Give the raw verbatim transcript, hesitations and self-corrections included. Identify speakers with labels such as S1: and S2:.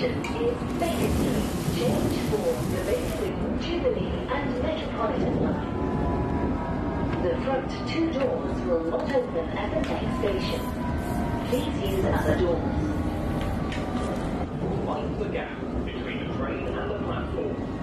S1: station is Banksy. Change for the Banksy, Jubilee and Metropolitan line. The front two doors will not open at the next station. Please use other doors.
S2: Mind the gap between the train and the platform.